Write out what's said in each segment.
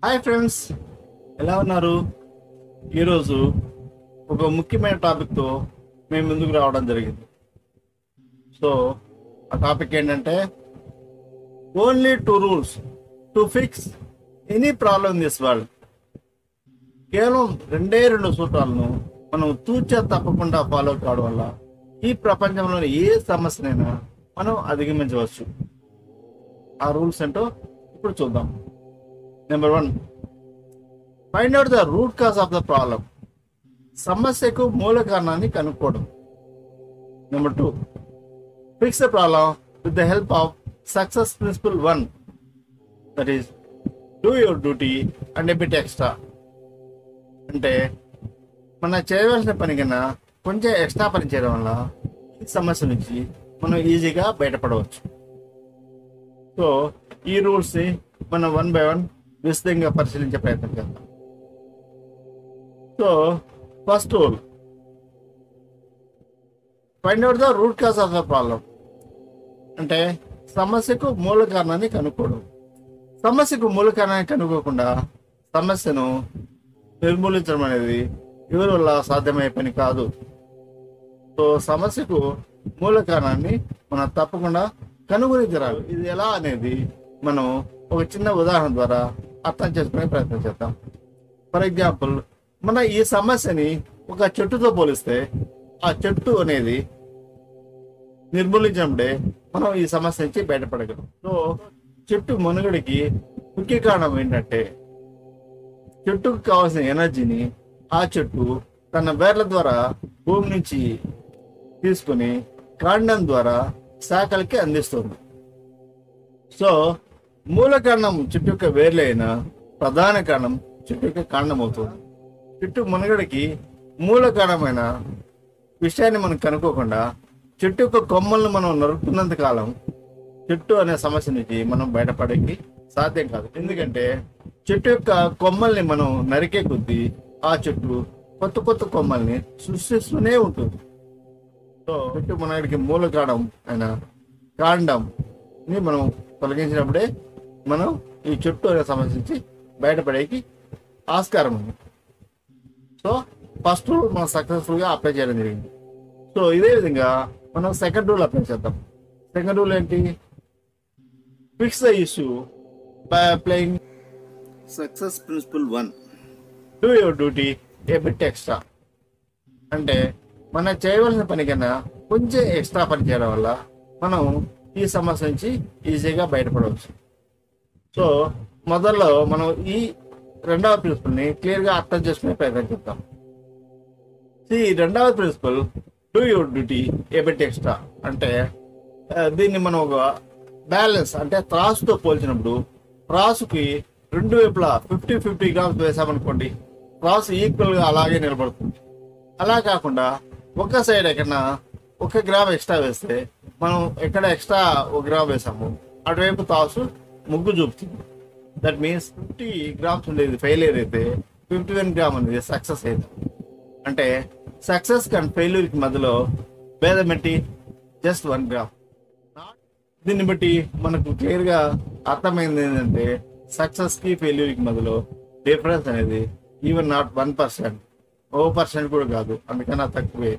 Hi friends, ఎలా ఉన్నారు? ఈరోజు ఒక ముఖ్యమైన టాపిక్తో మేము ముందుకు రావడం జరిగింది. సో ఆ టాపిక్ ఏంటంటే only 2 rules to fix any problem in this world. కేవలం 2 సూత్రాలను మనం తూచా తప్పకుండా ఫాలో కావడం వల్ల ఈ ప్రపంచంలోని ఏ సమస్యనైనా మనం అధిగమించవచ్చు. ఆ రూల్స్ ఏంటో ఇప్పుడు చూద్దాం. Number 1, find out the root cause of the problem. సమస్యకు మూల కారణాన్ని కనుక్కోవడం. Number 2, fix the problem with the help of success principle 1, that is do your duty and a bit extra. అంటే మనం చేయవలసిన పని కన్నా కొంచెం ఎక్స్ట్రా పని చేయడం వల్ల ఈ సమస్య నుంచి మనం ఈజీగా బయటపడవచ్చు. సో ఈ రూల్స్ని మనం 1 by 1 విస్తృతంగా పరిశీలించే ప్రయత్నం చేద్దాం. So first rule, find out the root cause of the problem. అంటే సమస్యకు మూల కారణాన్ని కనుక్కోవడం. సమస్యకు మూల కారణాన్ని కనుక్కోకుండా సమస్యను నిర్మూలించడం అనేది ఎవరి వల్ల సాధ్యమయ్యే పని కాదు. సో సమస్యకు మూల కారణాన్ని మనం తప్పకుండా కనుగొని తీరాలి. ఇది ఎలా అనేది మనం ఒక చిన్న ఉదాహరణ ద్వారా అర్థం చేసుకునే ప్రయత్నం చేద్దాం. ఫర్ ఎగ్జాంపుల్, మన ఈ సమస్యని ఒక చెట్టుతో పోలిస్తే ఆ చెట్టు అనేది నిర్మూలించే మనం ఈ సమస్య నుంచి బయటపడగలం. సో చెట్టు మనుగడికి ముఖ్య కారణం ఏంటంటే చెట్టుకు కావాల్సిన ఎనర్జీని ఆ చెట్టు తన వేర్ల ద్వారా భూమి నుంచి తీసుకుని కాండం ద్వారా శాఖలకి అందిస్తుంది. సో మూల కారణం చెట్టు యొక్క వేర్లే అయినా ప్రధాన కారణం చెట్టు యొక్క కాండం అవుతుంది. చెట్టు మనుగడకి మూల కారణమైన విషయాన్ని మనం కనుక్కోకుండా చెట్టు యొక్క కొమ్మలను మనం నరుకుతున్నంత కాలం చెట్టు అనే సమస్య నుంచి మనం బయటపడేకి సాధ్యం కాదు. ఎందుకంటే చెట్టు యొక్క కొమ్మల్ని మనం నరికే కొద్దీ ఆ చెట్టు కొత్త కొత్త కొమ్మల్ని సృష్టిస్తూనే ఉంటుంది. సో చెట్టు మనుగడకి మూల కారణం అయిన కాండంని మనం తొలగించినప్పుడే మనం ఈ చెట్టు అనే సమస్య నుంచి బయటపడేకి ఆస్కారం ఉంది. సో ఫస్ట్ రూల్ మనం సక్సెస్ఫుల్గా అప్లై చేయడం జరిగింది. సో ఇదే విధంగా మనం సెకండ్ రూల్ అప్లై చేద్దాం. సెకండ్ రూల్ ఏంటి? Fix the issue by applying success principle 1, do your duty a bit extra. అంటే మనం చేయవలసిన పని కన్నా కొంచెం ఎక్స్ట్రా పని చేయడం వల్ల మనం ఈ సమస్య నుంచి ఈజీగా బయటపడవచ్చు. సో మొదల్లో మనం ఈ రెండవ ప్రిన్సిపల్ని క్లియర్గా అర్థం చేసుకునే ప్రయత్నం చేద్దాం. ఈ రెండవ principle do your duty a bit extra అంటే దీన్ని మనం ఒక బ్యాలెన్స్ అంటే త్రాసుతో పోల్చినప్పుడు త్రాసుకి 2 వైపులా 50-50 గ్రామ్స్ వేసామనుకోండి, త్రాసు ఈక్వల్గా అలాగే నిలబడుతుంది. అలా కాకుండా ఒక సైడ్ ఎక్కడన్నా 1 గ్రామ్ ఎక్స్ట్రా వేస్తే మనం ఎక్కడ ఎక్స్ట్రా 1 గ్రామ్ వేసాము అటువైపు త్రాసు ముగ్గు చూపుతుంది. దట్ మీన్స్ 50 గ్రామ్స్ ఉండేది ఫెయిలియర్ అయితే 51 గ్రామ్ అనేది సక్సెస్ అయితే. అంటే సక్సెస్ అండ్ ఫెయిల్యూర్కి మధ్యలో భేదం ఏంటి? Just 1 gram. దీన్ని బట్టి మనకు క్లియర్గా అర్థమైంది ఏంటంటే సక్సెస్కి ఫెయిల్యూర్కి మధ్యలో డిఫరెన్స్ అనేది ఈవెన్ నాట్ 1%, 1% కూడా కాదు, అందుకన్నా తక్కువే.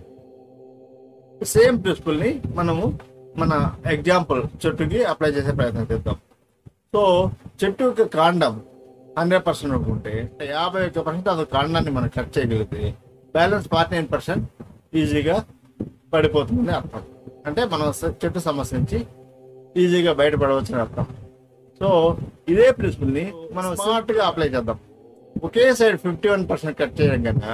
సేమ్ ప్రిన్సిపల్ని మనము మన ఎగ్జాంపుల్ చెట్టుకి అప్లై చేసే ప్రయత్నం చేద్దాం. సో చెట్టు యొక్క కాండం 100% అనుకుంటే 51% అది కాండాన్ని మనం కట్ చేయగలిగితే బ్యాలెన్స్ 49% ఈజీగా పడిపోతుందని అర్థం. అంటే మనం చెట్టు సమస్య నుంచి ఈజీగా బయటపడవచ్చని అర్థం. సో ఇదే ప్రిన్సిపల్ని మనం స్మార్ట్గా అప్లై చేద్దాం. ఒకే సైడ్ 51% కట్ చేయడం కన్నా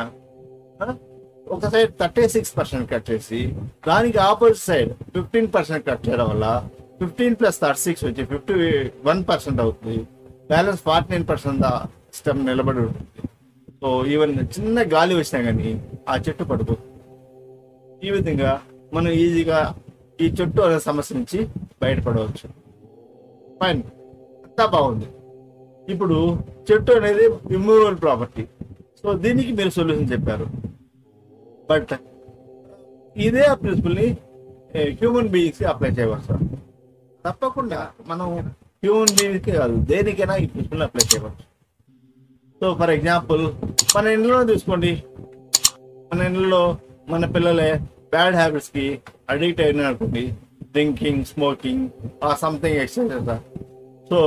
ఒక సైడ్ 36% కట్ చేసి దానికి ఆపోజిట్ సైడ్ 15% కట్ చేయడం వల్ల 15 + 36 వచ్చి 51% అవుతుంది. బ్యాలెన్స్ 49% స్టెమ్ నిలబడి ఉంటుంది. సో ఈవెన్ చిన్న గాలి వచ్చినా కానీ ఆ చెట్టు పడిపోతుంది. ఈ విధంగా మనం ఈజీగా ఈ చెట్టు అనే సమస్య నుంచి బయటపడవచ్చు. ఫైన్, అంతా బాగుంది. ఇప్పుడు చెట్టు అనేది ఇమ్మూవబుల్ ప్రాపర్టీ. సో దీనికి మీరు సొల్యూషన్ చెప్పారు. బట్ ఇదే ప్రిన్సిపల్ని హ్యూమన్ బీయింగ్స్కి అప్లై చేయవచ్చు. తప్పకుండా మనం హ్యూమన్ బీయింగ్స్కి కాదు, దేనికైనా ఈ ప్రిన్సిపల్ని అప్లై చేయవచ్చు. సో ఫర్ ఎగ్జాంపుల్ మన ఇంట్లో తీసుకోండి, మన ఇంట్లో మన పిల్లలే బ్యాడ్ హ్యాబిట్స్కి అడిక్ట్ అయిన అనుకోండి, drinking, smoking or something etcetera. So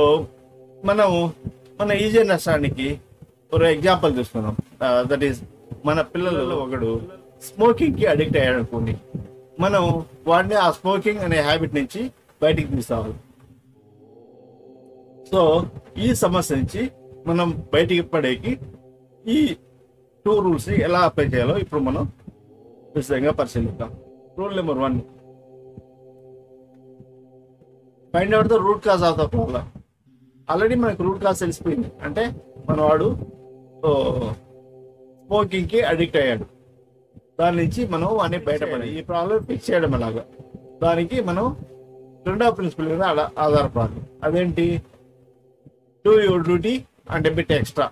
మన ఈ జనరేషన్కి ఒక ఎగ్జాంపుల్ తీసుకున్నాం. దట్ ఈస్ మన పిల్లలలో ఒకడు స్మోకింగ్కి అడిక్ట్ అయ్యాడు అనుకోండి, మనం వాడిని ఆ స్మోకింగ్ అనే హ్యాబిట్ నుంచి బయటికి తీసుకోవాలి. సో ఈ సమస్య నుంచి మనం బయటికి పడేకి ఈ 2 రూల్స్ ఎలా అప్లై చేయాలో ఇప్పుడు మనం విశదంగా పరిశీలిద్దాం. Rule number 1, find out the root cause of the problem. Already మనకు రూట్ కాజ్ తెలిసిపోయింది, అంటే మనవాడు స్మోకింగ్కి అడిక్ట్ అయ్యాడు. దాని నుంచి మనం వాడిని బయటపడి ఈ ప్రాబ్లం ఫిక్స్ చేయడం ఎలాగా, దానికి మనం రెండో ప్రిన్సిపల్ మీద ఆధారపడాలి. అదేంటి? Do your duty and a bit extra.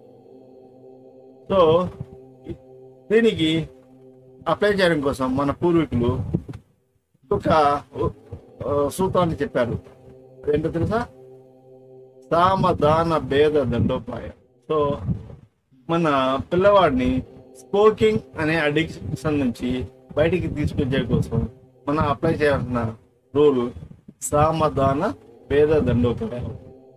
So దీనికి అప్లై చేయడం కోసం మన పూర్వీకులు ఒక సూత్రాన్ని చెప్పారు. అదేంటో తెలుసా? సామధాన భేద దండోపాయం. సో మన పిల్లవాడిని స్మోకింగ్ అనే అడిక్షన్ నుంచి బయటికి తీసుకొచ్చే కోసం మనం అప్లై చేయాల్సిన రూల్ సామధాన భేద దండోపాయం.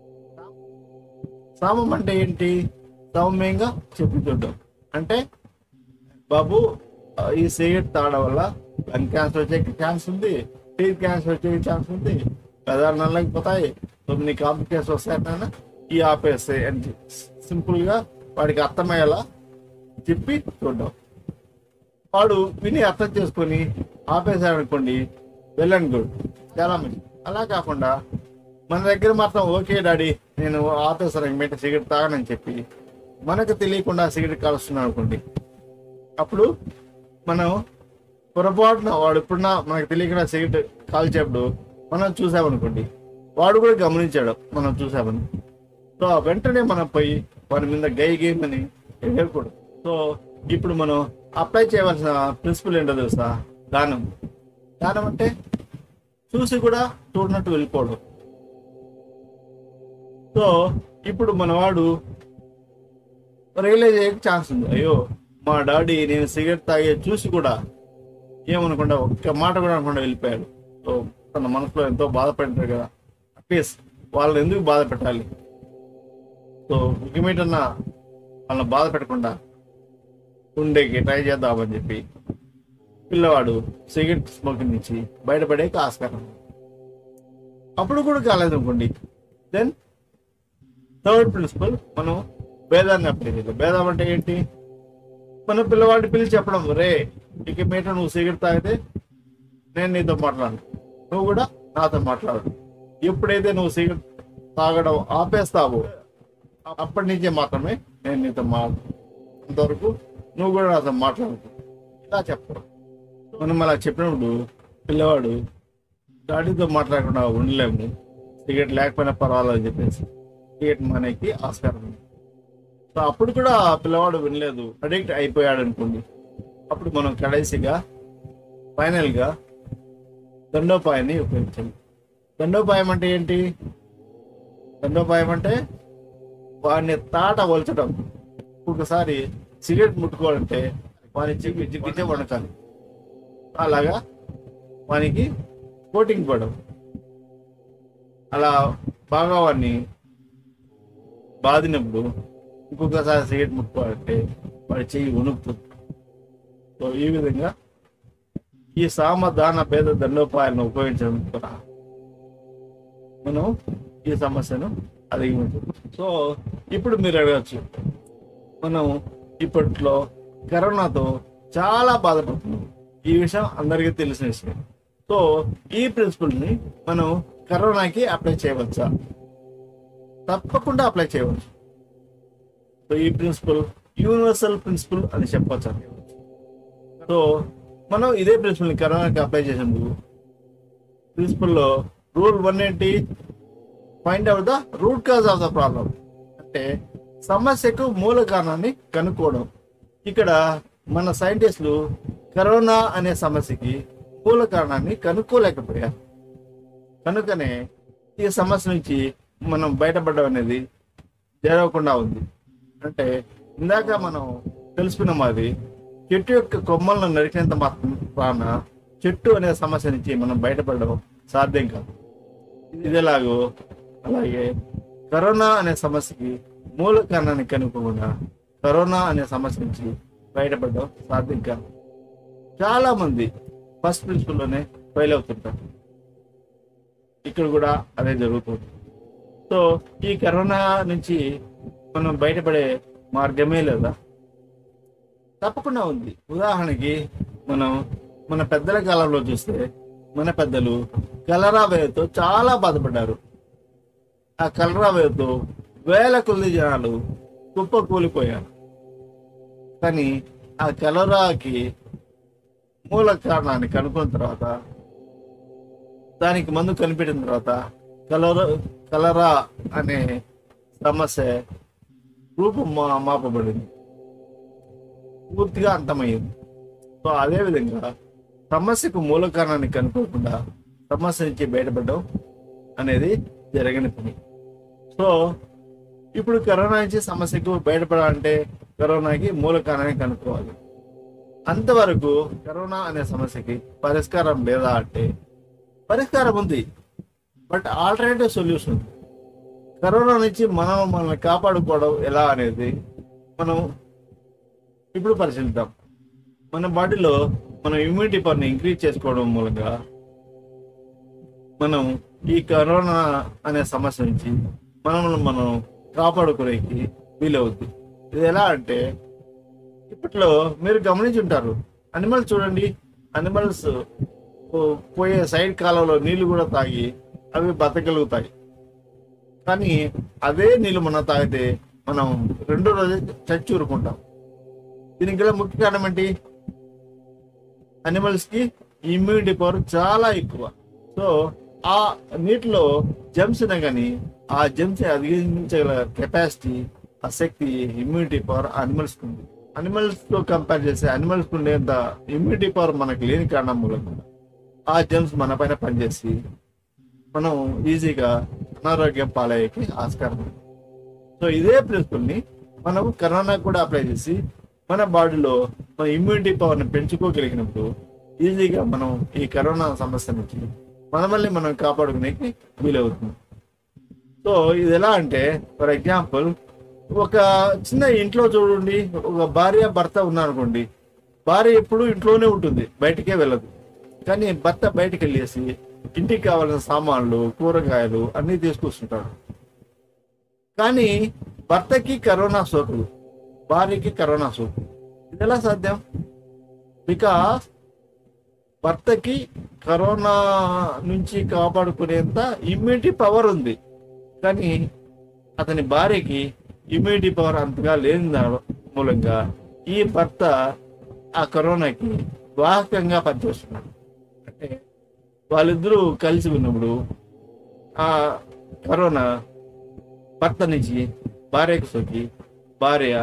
సామం అంటే ఏంటి? సౌమ్యంగా చెప్పి చూడడం. అంటే బాబు, ఈ సిగరెట్ తాగడం వల్ల లంగ్ క్యాన్సర్ వచ్చే ఛాన్స్ ఉంది, టీత్ క్యాన్సర్ వచ్చే ఛాన్స్ ఉంది, పెదాలు నల్లకపోతాయి, కొన్ని కాంప్లికేషన్స్ వస్తాయన్నా ఈ ఆపేస్తాయి అని సింపుల్గా వాడికి అర్థమయ్యేలా చెప్పి చూద్దాం. వాడు విని అర్థం చేసుకొని ఆపేసాడు అనుకోండి, వెల్ అండ్ గుడ్, చాలా మంది. అలా కాకుండా మన దగ్గర మాత్రం ఓకే డాడీ నేను ఆపేస్తాను ఇంకైతే సిగరెట్ తాగనని చెప్పి మనకు తెలియకుండా సిగరెట్ కాలుస్తున్నాడు అనుకోండి, అప్పుడు మనం పొరపాటున వాడు ఎప్పుడున్నా మనకు తెలియకుండా సిగరెట్ కాల్చేప్పుడు మనం చూసామనుకోండి, వాడు కూడా గమనించాడు మనం చూసామని. సో వెంటనే మనం పోయి వాడి మీద గేమని ఎగరకూడదు. సో ఇప్పుడు మనం అప్లై చేయవలసిన ప్రిన్సిపల్ ఏంటో తెలుసా? దానం. దానం అంటే చూసి కూడా చూడనట్టు వెళ్ళిపోవడం. సో ఇప్పుడు మనవాడు రియలైజ్ అయ్యే ఛాన్స్ ఉంది, అయ్యో మా డాడీ నేను సిగరెట్ తాగే చూసి కూడా ఏమనకుండా ఒక్క మాట కూడా అనకుండా వెళ్ళిపోయాడు. సో తన మనసులో ఎంతో బాధపడింటారు కదా, అట్లీస్ట్ వాళ్ళని ఎందుకు బాధ పెట్టాలి? సో ఇంకేమిటన్నా వాళ్ళని బాధ పెట్టకుండా ఉండేకి ట్రై చేద్దామని చెప్పి పిల్లవాడు సిగరెట్ స్మోకింగ్ నుంచి బయటపడేకి ఆస్కారం. అప్పుడు కూడా కాలేదనుకోండి, దెన్ థర్డ్ ప్రిన్సిపల్ మనం భేదాన్ని అప్లై చేయాలి. భేదం అంటే ఏంటి? మన పిల్లవాడిని పిలిచి చెప్పడం, రే ఇక మీట నువ్వు సిగరెట్ తాగితే నేను నీతో మాట్లాడు, నువ్వు కూడా నాతో మాట్లాడు. ఎప్పుడైతే నువ్వు సిగరెట్ తాగడం ఆపేస్తావో అప్పటి నుంచే మాత్రమే నేను నీతో మాట్లాడు, అంతవరకు నువ్వు కూడా నాతో మాట్లాడు, ఇలా చెప్పడం. మనం అలా చెప్పినప్పుడు పిల్లవాడు డాడీతో మాట్లాడకుండా ఉండలేము, సిగరెట్ లేకపోయినా పర్వాలేదు అని చెప్పేసి సిగరెట్ మనకి ఆస్కారం ఉంది. సో అప్పుడు కూడా పిల్లవాడు వినలేదు, అడిక్ట్ అయిపోయాడు అనుకోండి, అప్పుడు మనం కడైసిగా ఫైనల్గా దండోపాయాన్ని ఉపయోగించాలి. దండోపాయం అంటే ఏంటి? దండోపాయం అంటే వాడిని తాట వలచడం. ఒకసారి సిగరెట్ ముట్టుకోవాలంటే వాడిని జిగ్గిచ్చే వడకాలి, అలాగా వానికి కోటింగ్ పడడం. అలా బాగా వాడిని బాధినప్పుడు ఇంకొకసారి సిగరెట్ ముట్టుకోవాలంటే వాడి చెయ్యి వణుకుతుంది. సో ఈ విధంగా ఈ సామధాన భేద దండోపాయాలను ఉపయోగించడం ద్వారా మనం ఈ సమస్యను అధిగమించవచ్చు. సో ఇప్పుడు మీరు అడగచ్చు, మనం ఇప్పట్లో కరోనాతో చాలా బాధపడుతున్నాం, ఈ విషయం అందరికీ తెలిసిన విషయం. సో ఈ ప్రిన్సిపల్ని మనం కరోనాకి అప్లై చేయవచ్చా? తప్పకుండా అప్లై చేయవచ్చు. సో ఈ ప్రిన్సిపల్ యూనివర్సల్ ప్రిన్సిపల్ అని చెప్పచ్చు. సో మనం ఇదే ప్రిన్సిపల్ని కరోనాకి అప్లై చేసినప్పుడు ప్రిన్సిపల్లో రూల్ 1 ఏంటి? Find out the root cause of the problem. అంటే సమస్యకు మూల కారణాన్ని కనుక్కోవడం. ఇక్కడ మన సైంటిస్టులు కరోనా అనే సమస్యకి మూల కారణాన్ని కనుక్కోలేకపోయారు. కనుకనే ఈ సమస్య నుంచి మనం బయటపడడం అనేది జరగకుండా ఉంది. అంటే ఇందాక మనం తెలుసుకున్నాం, అది చెట్టు యొక్క కొమ్మలను నరికినంత మాత్రాన చెట్టు అనే సమస్య నుంచి మనం బయటపడడం సాధ్యం కాదు. ఇది ఎలాగో అలాగే కరోనా అనే సమస్యకి మూల కారణాన్ని కనుక్కోకుండా కరోనా అనే సమస్య నుంచి బయటపడడం సాధ్యం కాదు. చాలా మంది ఫస్ట్ ప్రిన్సిపల్లోనే ఫెయిల్ అవుతుంటారు. ఇక్కడ కూడా అదే జరుగుతుంది. సో ఈ కరోనా నుంచి మనం బయటపడే మార్గమే లేదా? తప్పకుండా ఉంది. ఉదాహరణకి మనం మన పెద్దల కాలంలో చూస్తే మన పెద్దలు కలరా వ్యాధితో చాలా బాధపడ్డారు. ఆ కలరా వ్యాధితో వేల కొద్ది జనాలు కుప్ప కూలిపోయారు. కానీ ఆ కలరాకి మూల కారణాన్ని కనుక్కున్న తర్వాత, దానికి మందు కనిపెట్టిన తర్వాత కలరా అనే సమస్య రూపం మాపబడింది, పూర్తిగా అంతమయ్యింది. సో అదేవిధంగా సమస్యకు మూల కారణాన్ని కనుక్కోకుండా సమస్య నుంచి బయటపడడం అనేది జరగని పని. సో ఇప్పుడు కరోనా నుంచి సమస్యకు బయటపడాలంటే కరోనాకి మూల కారణాన్ని కనుక్కోవాలి. అంతవరకు కరోనా అనే సమస్యకి పరిష్కారం లేదా అంటే పరిష్కారం ఉంది, బట్ ఆల్టర్నేటివ్ సొల్యూషన్. కరోనా నుంచి మనల్ని కాపాడుకోవడం ఎలా అనేది మనం ఇప్పుడు పరిశీలిద్దాం. మన బాడీలో మన ఇమ్యూనిటీ పవర్ని ఇంక్రీజ్ చేసుకోవడం మూలంగా మనం ఈ కరోనా అనే సమస్య నుంచి మనం కాపాడుకోవడానికి వీలవుద్ది. ఇది ఎలా అంటే, ఇప్పట్లో మీరు గమనించి ఉంటారు, అనిమల్స్ చూడండి, అనిమల్స్ పోయే సైడ్ కాలంలో నీళ్లు కూడా తాగి అవి బతకగలుగుతాయి. కానీ అదే నీళ్ళు మనం తాగితే మనం 2వ రోజు చచ్చి ఊరుకుంటాం. దీనికి గల ముఖ్య కారణం ఏంటి? అనిమల్స్ కి ఇమ్యూనిటీ పవర్ చాలా ఎక్కువ. సో ఆ నీటిలో జెమ్స్ కానీ ఆ జెమ్స్ అధిగమించగల కెపాసిటీ, ఆ శక్తి, ఇమ్యూనిటీ పవర్ అనిమల్స్ ఉంది. అనిమల్స్ తో కంపేర్ చేస్తే అనిమల్స్ ఉండేంత ఇమ్యూనిటీ పవర్ మనకు లేని కారణం మూలంగా ఆ జెమ్స్ మన పైన పనిచేసి మనం ఈజీగా అనారోగ్యం పాలయ్యేకి ఆస్కారం ఉంది. సో ఇదే ప్రిన్సిపల్ని మనం కరోనా కూడా అప్లై చేసి మన బాడీలో మన ఇమ్యూనిటీ పవర్ని పెంచుకోగలిగినప్పుడు ఈజీగా మనం ఈ కరోనా సమస్య నుంచి మనల్ని మనం కాపాడుకునేకి వీలవుతుంది. సో ఇది ఎలా అంటే, ఫర్ ఎగ్జాంపుల్ ఒక చిన్న ఇంట్లో చూడండి, ఒక భార్య భర్త ఉన్నారనుకోండి. భార్య ఎప్పుడు ఇంట్లోనే ఉంటుంది, బయటికే వెళ్ళదు. కానీ భర్త బయటికి వెళ్ళేసి ఇంటికి కావాల్సిన సామాన్లు, కూరగాయలు అన్నీ తీసుకొస్తుంటాడు. కానీ భర్తకి కరోనా సోకదు, భార్యకి కరోనా సోకదు. ఇది ఎలా సాధ్యం? బికాస్ భర్తకి కరోనా నుంచి కాపాడుకునేంత ఇమ్యూనిటీ పవర్ ఉంది, కానీ అతని భార్యకి ఇమ్యూనిటీ పవర్ అంతగా లేని మూలంగా ఈ భర్త ఆ కరోనాకి వాహకంగా పనిచేస్తున్నాడు. అంటే వాళ్ళిద్దరూ కలిసి ఉన్నప్పుడు ఆ కరోనా భర్త నుంచి భార్యకు సోకి భార్య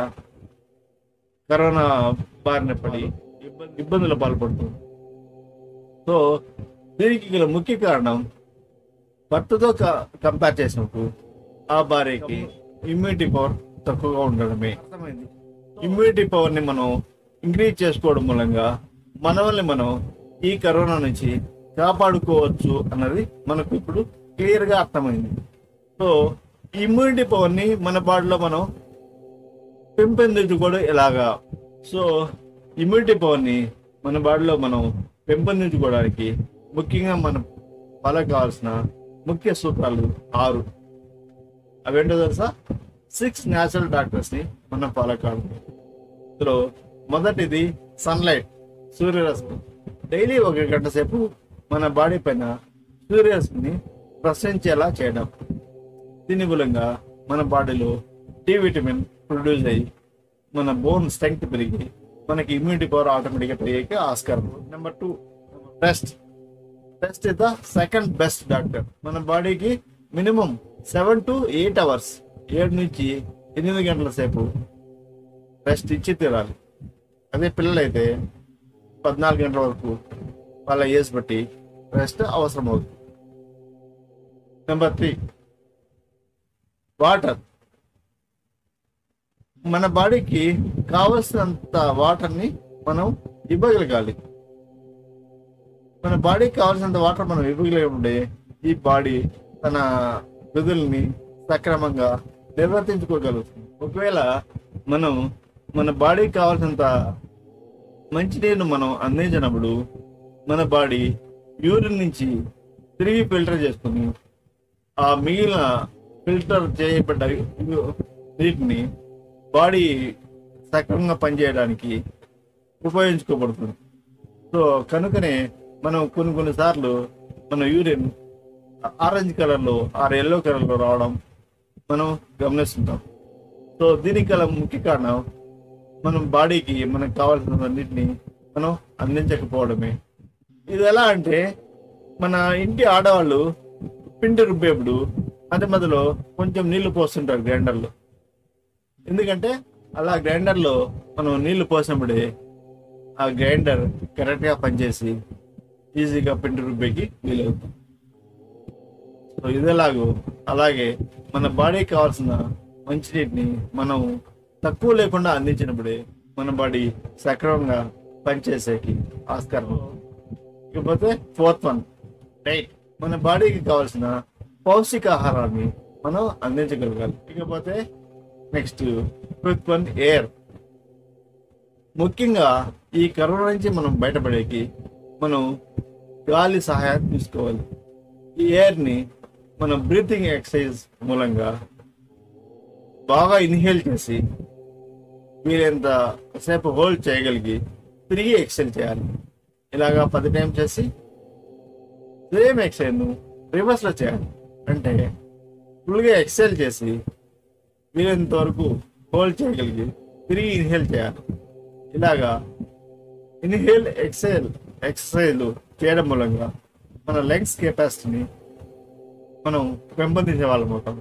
కరోనా బారిన పడి ఇబ్బందులు పాల్పడుతుంది. సో దీనికి గల ముఖ్య కారణం భర్తతో కంపేర్ చేసినప్పుడు ఆ భార్యకి ఇమ్యూనిటీ పవర్ తక్కువగా ఉండడమే. అర్థమైంది? ఇమ్యూనిటీ పవర్ని మనం ఇంక్రీజ్ చేసుకోవడం మూలంగా మనల్ని మనం ఈ కరోనా నుంచి కాపాడుకోవచ్చు అన్నది మనకు ఇప్పుడు క్లియర్గా అర్థమైంది. సో ఇమ్యూనిటీ పవర్ని మన బాడీలో మనం పెంపొందించుకోవడం ఎలాగా? సో ఇమ్యూనిటీ పవర్ని మన బాడీలో మనం పెంపొందించుకోవడానికి ముఖ్యంగా మనం ఫాలో కావాల్సిన ముఖ్య సూత్రాలు 6. అవేంటో తెలుసా? 6 న్యాచురల్ డాక్టర్స్ ని మనం ఫాలో కావాలి. ఇందులో మొదటిది సన్లైట్, సూర్యరశ్మి. డైలీ 1 గంట సేపు మన బాడీ పైన సూర్యరశ్మిని ప్రసరించేలా చేయడం. దీని మూలంగా మన బాడీలో డి విటమిన్ ప్రొడ్యూస్ అయ్యి మన బోన్ స్ట్రెంగ్త్ పెరిగి మనకి ఇమ్యూనిటీ పవర్ ఆటోమేటిక్గా పెరిగే ఆస్కారం. Number 2, rest. Rest is the second best doctor. మన బాడీకి మినిమం 7 to 8 hours, 7 నుంచి 8 గంటల సేపు రెస్ట్ ఇచ్చి తీరాలి. అదే పిల్లలైతే 14 గంటల వరకు వాళ్ళ ఏజ్ బట్టి రెస్ట్ అవసరం అవుతుంది. Number 3, water. మన బాడీకి కావలసినంత వాటర్ని మనం ఇవ్వగలగాలి. మన బాడీకి కావాల్సినంత వాటర్ మనం ఇవ్వగలిగినప్పుడే ఈ బాడీ తన విధుల్ని సక్రమంగా నిర్వర్తించుకోగలుగుతుంది. ఒకవేళ మనం మన బాడీకి కావాల్సినంత మంచినీరును మనం అందించినప్పుడు మన బాడీ యూరిన్ నుంచి తిరిగి ఫిల్టర్ చేసుకుని ఆ మిగిలిన ఫిల్టర్ చేయబడ్డ నీటిని బాడీ సక్రమంగా పనిచేయడానికి ఉపయోగించుకోబడుతుంది. సో కనుకనే మనం కొన్నిసార్లు మన యూరిన్ ఆరెంజ్ కలర్లో ఆర్ ఎల్లో కలర్లో రావడం మనం గమనిస్తుంటాం. సో దీనికి గల ముఖ్య కారణం మనం బాడీకి మనకు కావాల్సినన్నింటినీ మనం అందించకపోవడమే. ఇది ఎలా అంటే, మన ఇంటి ఆడవాళ్ళు పిండి రుబ్బేప్పుడు మధ్యలో కొంచెం నీళ్లు పోస్తుంటారు గ్రైండర్లో. ఎందుకంటే అలా గ్రైండర్లో మనం నీళ్లు పోసినప్పుడే ఆ గ్రైండర్ కరెక్ట్గా పనిచేసి ఈజీగా పిండి రుబ్బేకి వీలవుతుంది. సో ఇదేలాగో అలాగే మన బాడీకి కావాల్సిన మంచినీటిని మనం తక్కువ లేకుండా అందించినప్పుడే మన బాడీ సక్రమంగా పనిచేసేకి ఆస్కారం. ఇకపోతే 4th వన్, డైట్. మన బాడీకి కావాల్సిన పౌష్టికాహారాన్ని మనం అందించగలగాలి. ఇకపోతే నెక్స్ట్ 5th వన్, ఎయిర్. ముఖ్యంగా ఈ కరోనా నుంచి మనం బయటపడేకి మనం గాలి సహాయం తీసుకోవాలి. ఈ ఎయిర్ని మనం బ్రీతింగ్ ఎక్సర్సైజ్ మూలంగా బాగా ఇన్హేల్ చేసి వీలైనంత సేపు హోల్డ్ చేయగలిగి తిరిగి ఎక్సైల్ చేయాలి. ఇలాగా 10 టైమ్స్ చేసి సేమ్ ఎక్సైల్ను రివర్స్లో చేయాలి. అంటే ఫుల్గా ఎక్సైల్ చేసి వీలైనంత వరకు హోల్డ్ చేయగలిగి తిరిగి ఇన్హేల్ చేయాలి. ఇలాగా ఇన్హేల్ ఎక్సైల్ ఎక్సర్సైజ్ చేయడం మూలంగా మన లంగ్స్ కెపాసిటీని మనం పెంపొందించే వాళ్ళం అవుతాం.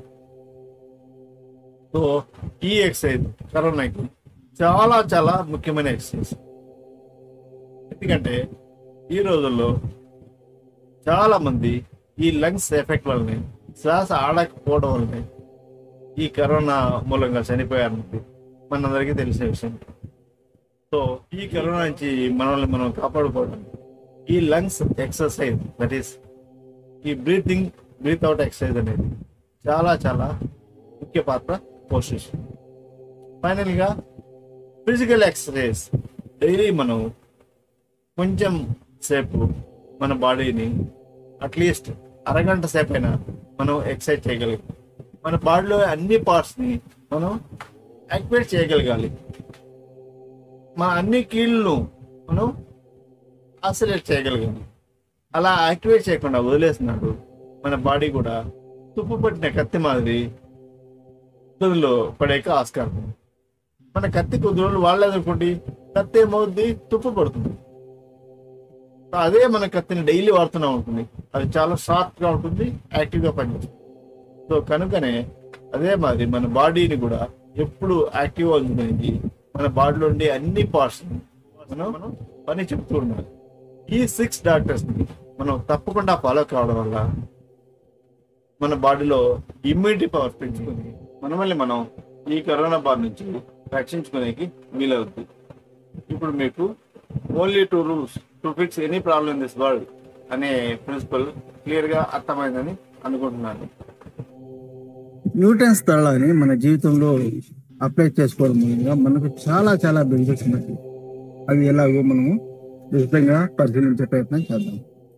సో ఈ ఎక్సర్సైజ్ కరోనాకి చాలా చాలా ముఖ్యమైన ఎక్సర్సైజ్. ఎందుకంటే ఈ రోజుల్లో చాలా మంది ఈ లంగ్స్ ఎఫెక్ట్ వల్లనే, శ్వాస ఆడకపోవడం వల్లనే ఈ కరోనా మూలంగా చనిపోయారన్నది మనందరికీ తెలిసిన విషయం. సో ఈ కరోనా నుంచి మనల్ని మనం కాపాడుకోవడం ఈ లంగ్స్ ఎక్సర్సైజ్, దట్ ఈస్ ఈ బ్రీత్ అవుట్ ఎక్సర్సైజ్ అనేది చాలా చాలా ముఖ్య పాత్ర పోషిస్తుంది. ఫైనల్గా ఫిజికల్ ఎక్సర్సైజ్. డైలీ మనం కొంచెం సేపు మన బాడీని అట్లీస్ట్ అరగంట సేపు అయినా మనం ఎక్సర్సైజ్ చేయగలిగాం. మన బాడీలో అన్ని పార్ట్స్ని మనం యాక్టివేట్ చేయగలగాలి. మన అన్ని కీళ్ళను మనం ఆసిలేట్ చేయగలగాలి. అలా యాక్టివేట్ చేయకుండా వదిలేసినాడు మన బాడీ కూడా తుప్పు పట్టిన కత్తి మాదిరి కుదురులో పడేక ఆస్కారం. మన కత్తి కొద్ది రోజులు వాడలేదనుకోండి, కత్తి ఏమవుద్ది, తుప్పు పడుతుంది. అదే మన కత్తిని డైలీ వాడుతూనే ఉంటుంది. అది చాలా షార్ప్గా ఉంటుంది, యాక్టివ్గా పనిచేస్తుంది. సో కనుకనే అదే మాదిరి మన బాడీని కూడా ఎప్పుడు యాక్టివ్గా ఉంచుకునేది మన బాడీలో ఉండే అన్ని పార్ట్స్ మనం పని చెప్తూ ఉండాలి. ఈ 6 డాక్టర్స్ని మనం తప్పకుండా ఫాలో కావడం వల్ల మన బాడీలో ఇమ్యూనిటీ పవర్ పెంచుకొని మనమల్ని మనం ఈ కరోనా బారి నుంచి రక్షించుకునేకి వీలవుతుంది. ఇప్పుడు మీకు only 2 rules to fix any problem in this world అనే ప్రిన్సిపల్ క్లియర్గా అర్థమైందని అనుకుంటున్నాను. న్యూటన్స్ తళాన్ని మన జీవితంలో అప్లై చేసుకోవడం మూలంగా మనకు చాలా చాలా బెనిఫిట్స్ ఉన్నాయి. అవి ఎలాగో మనము విస్తృతంగా పరిశీలించే ప్రయత్నం చేద్దాం.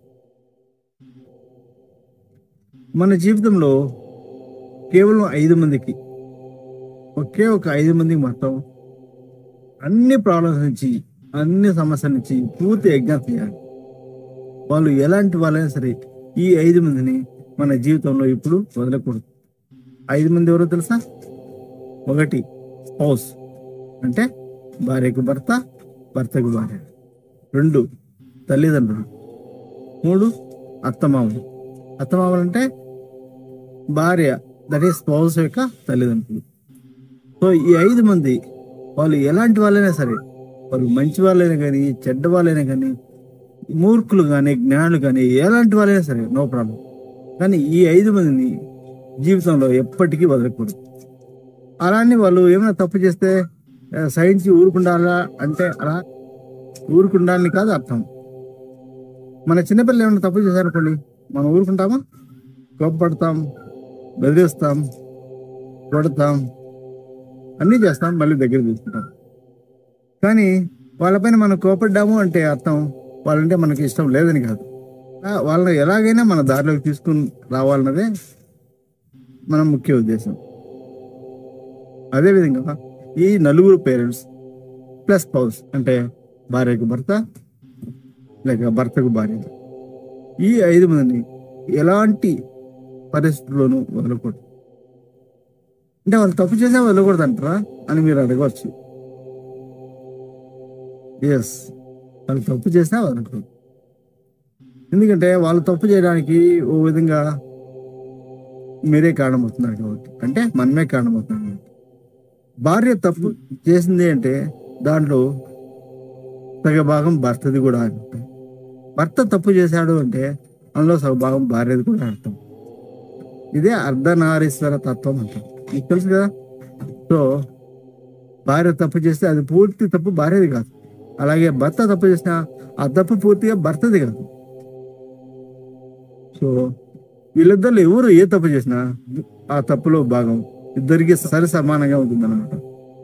మన జీవితంలో కేవలం 5 మందికి, ఒకే ఒక 5 మందికి మాత్రం అన్ని ప్రాబ్లమ్స్ నుంచి, అన్ని సమస్యల నుంచి పూర్తి ఎగ్జామ్ చేయాలి. వాళ్ళు ఎలాంటి వాళ్ళైనా సరే ఈ 5 మందిని మన జీవితంలో ఇప్పుడు వదలకూడదు. 5 మంది ఎవరో తెలుసా? 1 స్పౌస్, అంటే భార్యకు భర్త, భర్తకు భార్య. 2 తల్లిదండ్రులు. 3 అత్తమామలు. అత్తమామలు అంటే భార్య, దట్ ఈస్ స్పౌస్ యొక్క తల్లిదండ్రులు. సో ఈ 5 మంది వాళ్ళు ఎలాంటి వాళ్ళైనా సరే, వాళ్ళు మంచి వాళ్ళైనా కానీ, చెడ్డ వాళ్ళైనా కానీ, మూర్ఖులు కానీ, జ్ఞానులు కానీ, ఎలాంటి వాళ్ళైనా సరే నో ప్రాబ్లం. కానీ ఈ 5 మందిని జీవితంలో ఎప్పటికీ వదలకూడదు. అలానే వాళ్ళు ఏమైనా తప్పు చేస్తే సహించి ఊరుకుండాలా అంటే అలా ఊరుకుండాలని కాదు అర్థం. మన చిన్నపిల్లలు ఏమైనా తప్పు చేశారనుకోండి, మనం ఊరుకుంటామా? కోప్పడతాం, బెదిరిస్తాం, కొడతాం, అన్నీ చేస్తాం, మళ్ళీ దగ్గర తీసుకుంటాం. కానీ వాళ్ళపైన మనం కోపడ్డాము అంటే అర్థం వాళ్ళంటే మనకి ఇష్టం లేదని కాదు. వాళ్ళని ఎలాగైనా మన దారిలోకి తీసుకుని రావాలన్నదే మన ముఖ్య ఉద్దేశం. అదేవిధంగా ఈ నలుగురు పేరెంట్స్ ప్లస్ స్పౌస్ అంటే భార్యకు భర్త లేక భర్తకు భార్య, ఈ 5 మందిని ఎలాంటి పరిస్థితుల్లోనూ వదలకూడదు. అంటే వాళ్ళు తప్పు చేసే వదలకూడదు అంటారా అని మీరు అడగవచ్చు. ఎస్, వాళ్ళు తప్పు చేసినా వదలకూడదు. ఎందుకంటే వాళ్ళు తప్పు చేయడానికి ఓ విధంగా మీరే కారణమవుతున్నారు కాబట్టి, అంటే మనమే కారణమవుతున్నాం కాబట్టి. భార్య తప్పు చేసింది అంటే దాంట్లో సగ భాగం భర్తది కూడా అర్థం. భర్త తప్పు చేశాడు అంటే అందులో సగ భాగం భార్యది కూడా అర్థం. ఇదే అర్ధనారీశ్వర తత్వం అంటాం, మీకు తెలుసు కదా. సో భార్య తప్పు చేస్తే అది పూర్తి తప్పు భార్యది కాదు, అలాగే భర్త తప్పు చేసినా ఆ తప్పు పూర్తిగా భర్తది కాదు. సో వీళ్ళిద్దరు ఎవరు ఏ తప్పు చేసినా ఆ తప్పులో భాగం ఇద్దరికి సరి సమానంగా ఉంటుందన్నమాట.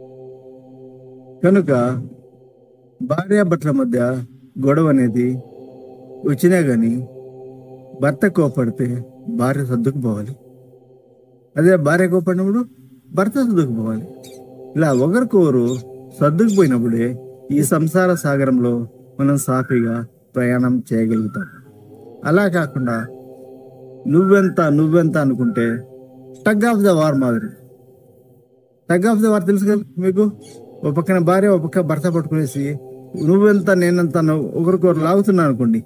కనుక భార్యాభర్తల మధ్య గొడవ అనేది వచ్చినా కానీ భర్త కోపడితే భార్య సర్దుకుపోవాలి, అదే భార్య కోపడినప్పుడు భర్త సర్దుకుపోవాలి. ఇలా ఒకరికొకరు సర్దుకుపోయినప్పుడే ఈ సంసార సాగరంలో మనం సాఫీగా ప్రయాణం చేయగలుగుతాం. అలా కాకుండా నువ్వెంత అనుకుంటే టగ్ ఆఫ్ ద వార్ మాదిరి. టగ్ ఆఫ్ ద వార్ తెలుసు కదా మీకు. ఒక పక్కన భార్య ఒక పక్క భర్త పట్టుకునేసి నువ్వెంత నేనంత ఒకరికొకరు లాగుతున్నా అనుకోండి,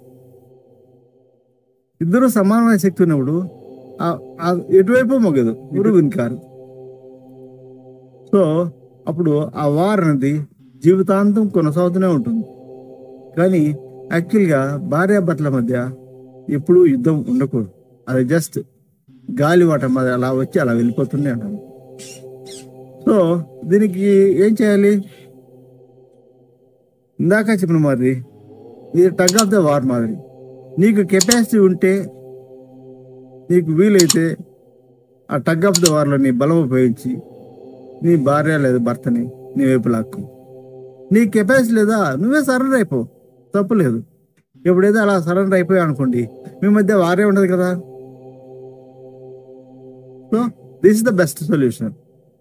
ఇద్దరు సమానమైన శక్తి ఉన్నప్పుడు ఎటువైపు మొగదు, గురు వినికారు. సో అప్పుడు ఆ వార్ అనేది జీవితాంతం కొనసాగుతూనే ఉంటుంది. కానీ యాక్చువల్గా భార్యాభర్తల మధ్య ఎప్పుడూ యుద్ధం ఉండకూడదు, అది జస్ట్ గాలివాట మీద అలా వచ్చి అలా వెళ్ళిపోతుంది అంటారు. సో దీనికి ఏం చేయాలి? ఇందాక చెప్పిన మాదిరి ఇది టగ్ ఆఫ్ ద వార్ మాదిరి. నీకు కెపాసిటీ ఉంటే, నీకు వీలైతే ఆ టగ్ ఆఫ్ ద వార్లో నీ బలం ఉపయోగించి నీ భార్య లేదా భర్తని నీ వైపు లాక్కు. నీ కెపాసిటీ లేదా నువ్వే సరెండర్ అయిపో, తప్పు లేదు. ఎప్పుడైతే అలా సరెండర్ అయిపోయావు అనుకోండి, మీ మధ్య వారే ఉండదు కదా. So this is the best solution.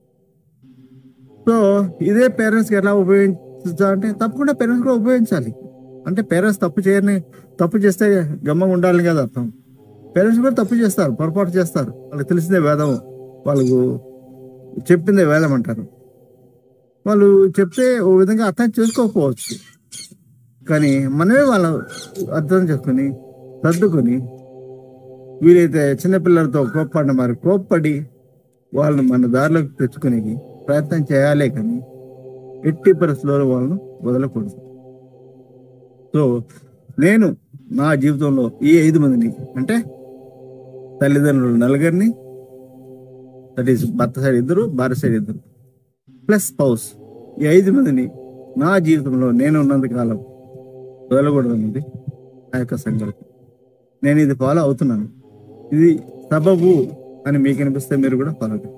So ఇదే పేరెంట్స్కి ఎలా ఉపయోగించా అంటే తప్పకుండా పేరెంట్స్ కూడా ఉపయోగించాలి. అంటే పేరెంట్స్ తప్పు చేస్తే గమ్మంగా ఉండాలి కదా అర్థం. పేరెంట్స్ కూడా తప్పు చేస్తారు, పొరపాటు చేస్తారు. వాళ్ళకి తెలిసిందే వేదం, వాళ్ళకు చెప్పిందే వేదం అంటారు. వాళ్ళు చెప్తే ఓ విధంగా అర్థం చేసుకోకపోవచ్చు, కానీ మనమే వాళ్ళు అర్థం చేసుకొని సర్దుకొని వీలైతే చిన్నపిల్లలతో కోప్పడిన మరి కోప్పడి వాళ్ళని మన దారిలోకి తెచ్చుకునే ప్రయత్నం చేయాలే, కానీ ఎట్టి పరిస్థితుల్లో వాళ్ళను వదలకూడదు. సో నేను నా జీవితంలో ఈ 5 మందిని అంటే తల్లిదండ్రులు 4, దట్ ఈస్ భర్త సైడ్ 2, భార్య సైడ్ 2 ప్లస్ స్పౌస్, ఈ 5 మందిని నా జీవితంలో నేను ఉన్నంత కాలం వదలకూడదు అన్నది నా యొక్క సంకల్పం. నేను ఇది ఫాలో అవుతున్నాను. ఇది సబబు అని మీకు అనిపిస్తే మీరు కూడా ఫాలో అవుతారు.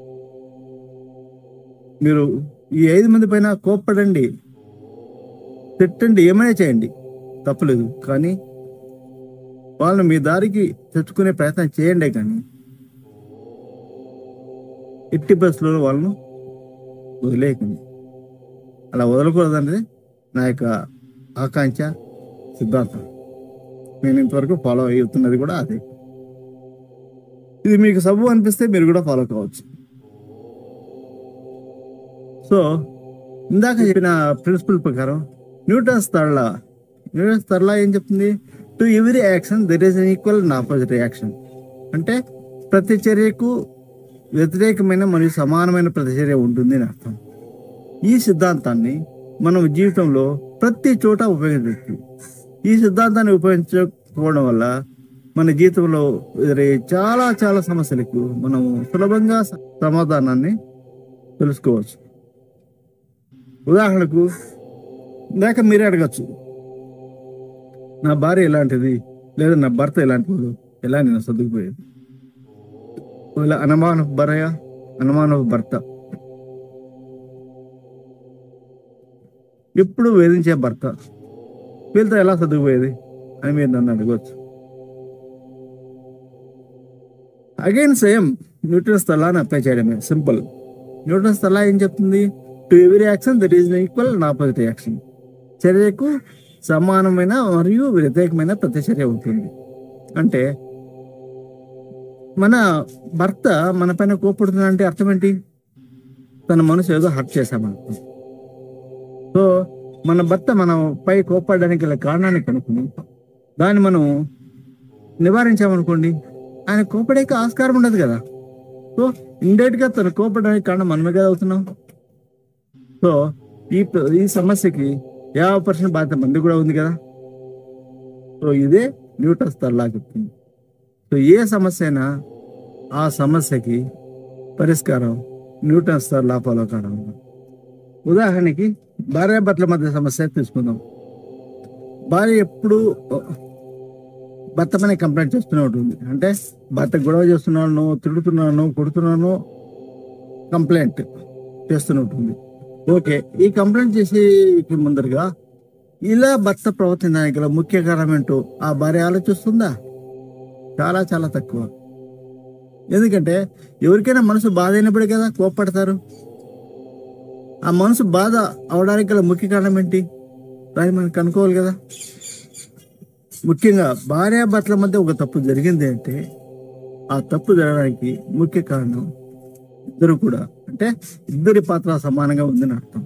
మీరు ఈ 5 మంది పైన కోప్పడండి, తిట్టండి, ఏమైనా చేయండి, తప్పులేదు. కానీ వాళ్ళని మీ దారికి తెచ్చుకునే ప్రయత్నం చేయండి, కానీ ఎట్టి పరిస్థితుల్లో వాళ్ళను వదిలేయకండి. అలా వదలకూడదనేది నా యొక్క ఆకాంక్ష, సిద్ధాంతం. నేను ఇంతవరకు ఫాలో అవుతున్నది కూడా అదే. ఇది మీకు సబు అనిపిస్తే మీరు కూడా ఫాలో కావచ్చు. సో ఇందాక చెప్పిన ప్రిన్సిపల్ ప్రకారం న్యూటన్స్ థర్డ్ లా ఏం చెప్తుంది? To every action there is an equal and opposite reaction. అంటే ప్రతి చర్యకు వ్యతిరేకమైన మరియు సమానమైన ప్రతిచర్య ఉంటుంది అని అర్థం. ఈ సిద్ధాంతాన్ని మనం జీవితంలో ప్రతి చోట ఉపయోగించవచ్చు. ఈ సిద్ధాంతాన్ని ఉపయోగించకపోవడం వల్ల మన జీవితంలో ఎదురయ్యే చాలా సమస్యలకు మనం సులభంగా సమాధానాన్ని తెలుసుకోవచ్చు. ఉదాహరణకు ఇందాక మీరే అడగచ్చు, నా భార్య ఎలాంటిది లేదా నా భర్త ఎలాంటివాడు, ఎలా నేను సర్దుకుపోయేది. ఇలా అనుమానపు భార్య, అనుమానపు భర్త, ఎప్పుడు వేధించే భర్త, వీళ్ళతో ఎలా సర్దుకుపోయేది అని మీరు నన్ను అడగవచ్చు. Again same Newton's law apply చేయడమే, సింపుల్. న్యూటన్స్ లా ఏం చెప్తుంది? To every action that is equal and opposite action. చర్యకు సమానమైన మరియు వ్యతిరేకమైన ప్రతిచర్య ఉంటుంది. అంటే మన భర్త మన పైన కోపడుతున్నా అంటే అర్థం ఏంటి? తన మనసు ఏదో హర్ట్ చేశామనుకో. సో మన భర్త మనం పై కోపడడానికి గల కారణాన్ని కనుక్కుని దాన్ని మనం నివారించామనుకోండి, ఆయన కోపడేకి ఆస్కారం ఉండదు కదా. సో ఇండైరెక్ట్ గా తను కోపడడానికి కారణం మనమే కదా అవుతున్నాం. సో ఈ సమస్యకి 50% బాధ్యత మంది కూడా ఉంది కదా. సో ఇదే న్యూటన్స్ లా చెప్తుంది. సో ఏ సమస్య అయినా ఆ సమస్యకి పరిష్కారం న్యూటన్స్ లా ఫాలో కావడం. ఉదాహరణకి భార్యాభర్తల మధ్య సమస్య తీసుకుందాం. భార్య ఎప్పుడు భర్త పైన కంప్లైంట్ చేస్తూనే ఉంటుంది. అంటే భర్త గొడవ చేస్తున్నాను, తిడుతున్నాను, కొడుతున్నాను, కంప్లైంట్ చేస్తూనే ఉంటుంది. ఓకే, ఈ కంప్లైంట్ చేసి ముందరగా ఇలా భర్త ప్రవర్తించడానికి గల ముఖ్య కారణం ఏంటో ఆ భార్య ఆలోచిస్తుందా? చాలా చాలా తక్కువ. ఎందుకంటే ఎవరికైనా మనసు బాధ అయినప్పుడే కదా కోప్పడతారు. ఆ మనసు బాధ అవడానికి గల ముఖ్య కారణం ఏంటి? దాన్ని మనం కనుక్కోవాలి కదా. ముఖ్యంగా భార్యాభర్తల మధ్య ఒక తప్పు జరిగింది అంటే ఆ తప్పు జరగడానికి ముఖ్య కారణం ఇద్దరు కూడా, అంటే ఇద్దరి పాత్ర సమానంగా ఉందని అర్థం.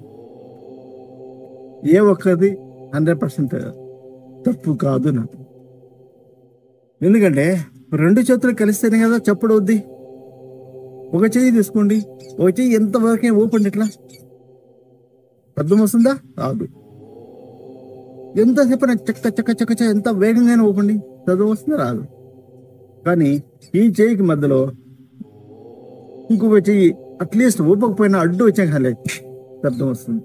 ఏ ఒక్కరిది 100% తప్పు కాదు నాకు. ఎందుకంటే 2 చేతులు కలిస్తేనే కదా చప్పుడు అవుద్ది. ఒక చెయ్యి తీసుకోండి, ఒక చెయ్యి ఎంతవరకే ఊపండి, ఇట్లా అర్థం వస్తుందా? రాదు. ఎంతసేపు చక్క చక్క చక్క చక్క ఎంత వేగంగానే ఊపండి, చదువు వస్తుందా? రాదు. కానీ ఈ చెయ్యికి మధ్యలో ఇంకొక చెయ్యి అట్లీస్ట్ ఊపకపోయినా అడ్డు వచ్చాక అర్థం వస్తుంది.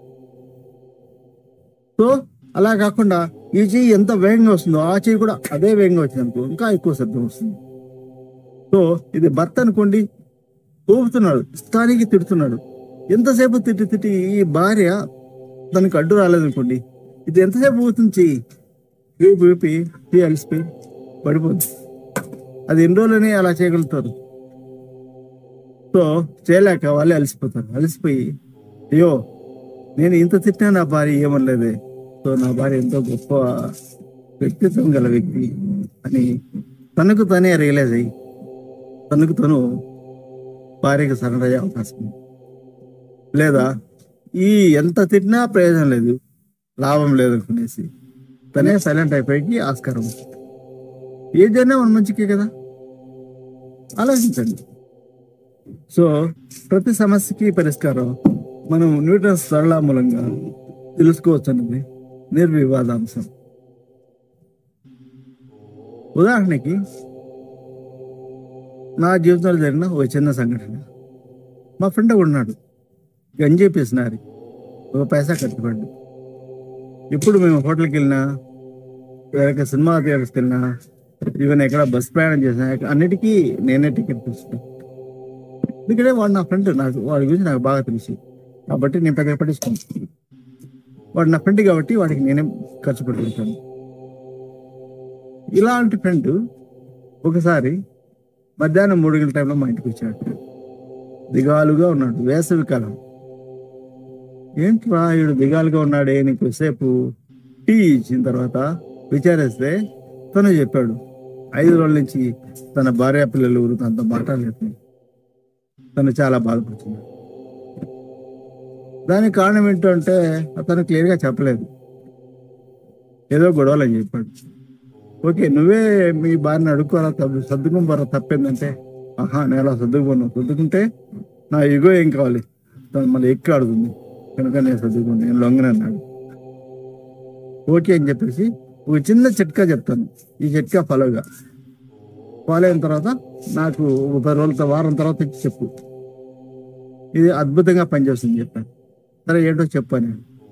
సో అలా కాకుండా ఈ చెయ్యి ఎంత వేగంగా వస్తుందో ఆ చెయ్యి కూడా అదే వేగంగా వచ్చింది అనుకో, ఇంకా ఎక్కువ శబ్దం వస్తుంది. సో ఇది భర్త అనుకోండి, ఊపుతున్నాడు, ఇష్టానికి తిడుతున్నాడు. ఎంతసేపు తిట్టి తిట్టి ఈ భార్య తనకు అడ్డు రాలేదనుకోండి, ఇది ఎంతసేపు ఊపుతుంది చెయ్యి, ఊపి ఊపి చెయ్యి అలసిపోయి పడిపోద్ది. అది ఎన్ని రోజులని అలా చేయగలుగుతారు. సో చేయలేక వాళ్ళే అలసిపోతారు. అలసిపోయి అయ్యో నేను ఇంత తిట్టినా నా భార్య ఏమనలేదే, సో నా భార్య ఎంతో గొప్ప వ్యక్తిత్వం గల వ్యక్తి అని తనకు తనే రియలైజ్ అయ్యి తనకు తను భార్యకు సరెండర్ అయ్యే అవకాశం ఉంది. లేదా ఈ ఎంత తిట్టినా ప్రయోజనం లేదు, లాభం లేదనుకునేసి తనే సైలెంట్ అయిపోయి ఆస్కారం ఉంది. ఏదైనా మన మంచికే కదా, ఆలోచించండి. సో ప్రతి సమస్యకి పరిష్కారం మనం న్యూటన్స్ సరళ మూలంగా తెలుసుకోవచ్చు అన్నది నిర్వివాదాంశం. ఉదాహరణకి నా జీవితంలో జరిగిన ఒక చిన్న సంఘటన. మా ఫ్రెండ్ ఉన్నాడు, గంజి పిసినారి, ఒక పైసా కట్టుబడి. ఇప్పుడు మేము హోటల్కి వెళ్ళినా, వేరే సినిమా థియేటర్స్కి వెళ్ళినా, ఈవెన్ ఎక్కడ బస్ ప్రయాణం చేసినా అన్నిటికీ నేనే టికెట్ తీసుకుంటాను. ఎందుకంటే వాడు నా ఫ్రెండ్, నాకు వాడి గురించి నాకు బాగా తెలుసు కాబట్టి నేను పెద్దగా పట్టించుకుంటాను. వాడు నా ఫ్రెండ్ కాబట్టి వాడికి నేనే ఖర్చు పెట్టుకుంటాను. ఇలాంటి ఫ్రెండ్ ఒకసారి మధ్యాహ్నం 3 గంటల టైంలో మా ఇంటికి వచ్చాడు. దిగాలుగా ఉన్నాడు, వేసవి కాలం. ఏంట్రా వీడు దిగాలుగా ఉన్నాడే, నీకు సేపు టీ ఇచ్చిన తర్వాత విచారిస్తే తను చెప్పాడు 5 రోజుల నుంచి తన భార్య పిల్లలు తనతో మాట్లాడలేదు, తను చాలా బాధపడుతున్నాడు. దానికి కారణం ఏంటంటే అతను క్లియర్గా చెప్పలేదు, ఏదో గొడవలు అని చెప్పాడు. ఓకే, నువ్వే మీ భార్యని అడుక్కోవాలా, సర్దుకుని తప్పేందంటే నేను అలా సర్దుకుపోను, సర్దుకుంటే నా ఇగో ఏం కావాలి, తను మళ్ళీ ఎక్కి అడుగుతుంది కనుక నేను సర్దుకుని నేను లొంగనన్నాడు. ఓకే అని చెప్పేసి ఒక చిన్న చిట్కా చెప్తాను, ఈ చిట్కా ఫాలో అయిన తర్వాత నాకు ఒక 10 రోజుల వారం తర్వాత చెప్పు. ఇది అద్భుతంగా పనిచేస్తుంది చెప్పాను. సరే ఏంటో చెప్పాను.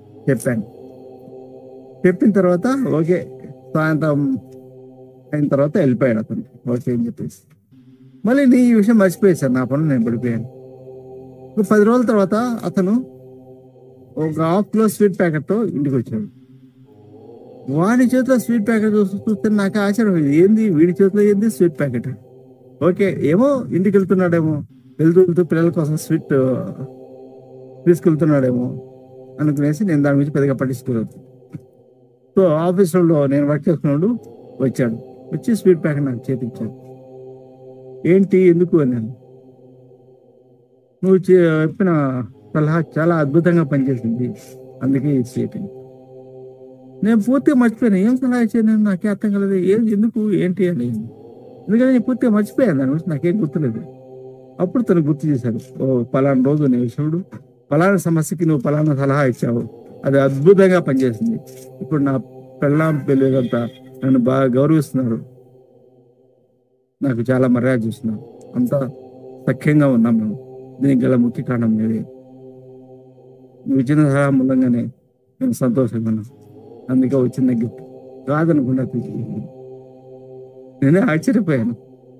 చెప్పిన తర్వాత ఓకే, సాయంత్రం అయిన తర్వాత వెళ్ళిపోయాడు అతను. ఓకే అని చెప్పేసి మళ్ళీ నీ ఈ విషయం మర్చిపోయాను సార్, నా పనులు నేను పడిపోయాను. ఒక 10 రోజుల తర్వాత అతను ఒక ½ కిలో స్వీట్ ప్యాకెట్తో ఇంటికి వచ్చాడు. వాడి చేతిలో స్వీట్ ప్యాకెట్ చూస్తే నాకు ఆశ్చర్యం, ఏంది వీడి చేతిలో ఏంది స్వీట్ ప్యాకెట్? ఓకే ఏమో ఇంటికి వెళ్తున్నాడేమో, వెళ్తూ పిల్లల కోసం స్వీట్ తీసుకెళ్తున్నాడేమో అనుకునేసి నేను దాని గురించి పెద్దగా పట్టించుకోలేదు. సో ఆఫీసులో నేను వర్క్ చేసుకున్నాడు వచ్చాడు, వచ్చి స్వీట్ ప్యాకెట్ నాకు చేతిచ్చాడు. ఏంటి ఎందుకు అన్నాను. నువ్వు చెప్పిన సలహా చాలా అద్భుతంగా పనిచేసింది, అందుకే ఇది చేయండి. నేను పూర్తిగా మర్చిపోయాను, ఏం సలహా ఇచ్చాను నాకే అర్థం కలదు, ఎందుకు ఏంటి అని. ఎందుకంటే నేను పూర్తిగా మర్చిపోయాను, దాని గురించి నాకేం గుర్తులేదు. అప్పుడు తను గుర్తు చేశాడు, ఓ పలానా రోజు నీ విషయంలో పలానా సమస్యకి నువ్వు పలానా సలహా ఇచ్చావు, అది అద్భుతంగా పనిచేసింది. ఇప్పుడు నా పెళ్ళాం పిల్లలంతా నన్ను బాగా గౌరవిస్తున్నారు, నాకు చాలా మర్యాద చూస్తున్నారు, అంతా సఖ్యంగా ఉన్నాం మేము. దీనికి గల ముఖ్య కారణం మీరే. నువ్వు ఇచ్చిన సలహా మూలంగానే నేను సంతోషంగా ఉన్నాను, అందుకే వచ్చిన గిఫ్ట్ కాదనకుండా తీసుకున్నాను. నేనే ఆశ్చర్యపోయాను.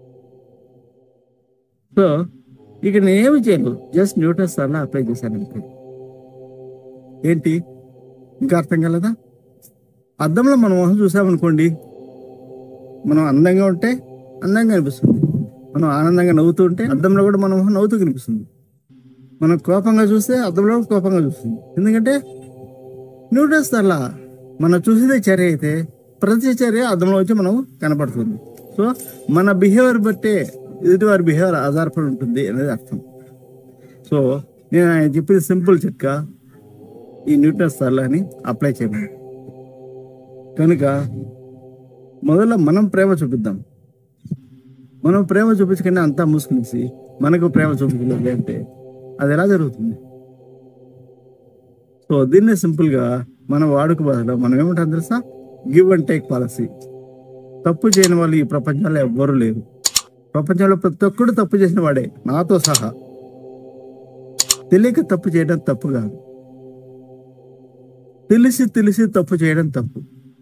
సో ఇక నేనేమి చేయను, జస్ట్ న్యూటన్ సలహా అప్లై చేశాను అంతే. ఏంటి ఇంకా అర్థం కలదా? అద్దంలో మన మొహం చూసామనుకోండి, మనం అందంగా ఉంటే అందంగా అనిపిస్తుంది, మనం ఆనందంగా నవ్వుతూ ఉంటే అద్దంలో కూడా మన మొహం నవ్వుతూ కనిపిస్తుంది. మనం కోపంగా చూస్తే అద్దంలో కూడా కోపంగా చూస్తుంది. ఎందుకంటే న్యూటన్స్ అలా మనం చూసేదే చర్య అయితే ప్రతి చర్య అద్దంలో వచ్చి మనం కనపడుతుంది. సో మన బిహేవియర్ బట్టే ఎదుటివారి బిహేవియర్ ఆధారపడి ఉంటుంది అనేది అర్థం. సో నేను ఆయన చెప్పేది సింపుల్ చిట్కా, ఈ న్యూటన్స్ సలహాని అప్లై చేయమని. కనుక మొదలు మనం ప్రేమ చూపిద్దాం. మనం ప్రేమ చూపించకుండా అంతా మూసుకునేసి మనకు ప్రేమ చూపించలేదు అంటే అది ఎలా జరుగుతుంది? సో దీన్నే సింపుల్గా మన వాడుక బదులు మనం ఏమంటాం తెలుసా, గివ్ అండ్ టేక్ పాలసీ. తప్పు చేయని వాళ్ళు ఈ ప్రపంచంలో ఎవ్వరూ లేరు. ప్రపంచంలో ప్రతి ఒక్కడు తప్పు చేసిన వాడే, నాతో సహా. తెలియక తప్పు చేయడం తప్పు కాదు, తెలిసి తప్పు చేయడం తప్పు.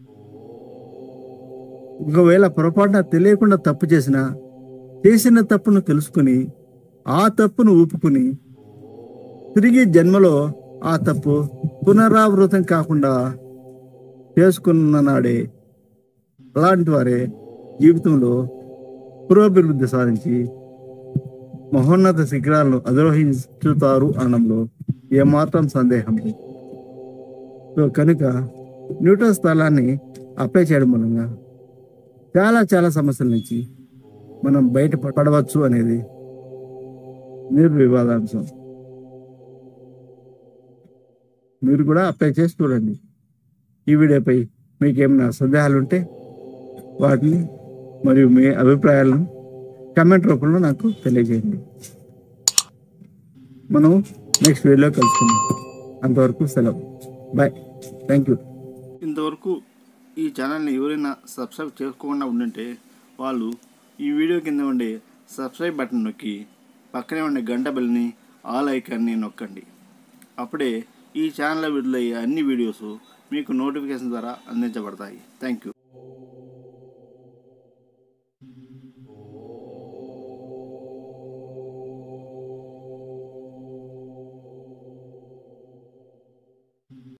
ఒకవేళ పొరపాటున తెలియకుండా తప్పు చేసిన తప్పును తెలుసుకుని ఆ తప్పును ఊపుకుని తిరిగి జన్మలో ఆ తప్పు పునరావృతం కాకుండా చేసుకున్న నాడే అలాంటి వారే జీవితంలో పురోభివృద్ధి సాధించి మహోన్నత శిఖరాలను అధిరోహించుతారు అనడంలో ఏమాత్రం సందేహం లేదు. సో కనుక న్యూటన్ స్థలాన్ని అప్లై చేయడం మూలంగా చాలా సమస్యల నుంచి మనం బయటపడవచ్చు అనేది నిర్వివాదాంశం. మీరు కూడా అప్లై చేసి చూడండి. ఈ వీడియోపై మీకు ఏమైనా సందేహాలు ఉంటే వాటిని మరియు మీ అభిప్రాయాలను కమెంట్ రూపంలో నాకు తెలియజేయండి. మనం నెక్స్ట్ వీడియోలో కలుసుకుందాం. అంతవరకు సెలవు, బాయ్, థ్యాంక్ యూ. ఇంతవరకు ఈ ఛానల్ని ఎవరైనా సబ్స్క్రైబ్ చేసుకోకుండా ఉండింటే వాళ్ళు ఈ వీడియో కింద ఉండే సబ్స్క్రైబ్ బటన్ నొక్కి పక్కనే ఉండే గంట బెల్ని ఆల్ ఐకాన్ని నొక్కండి. అప్పుడే ఈ ఛానల్లో విడుదలయ్యే అన్ని వీడియోస్ మీకు నోటిఫికేషన్ ద్వారా అందించబడతాయి. Thank you.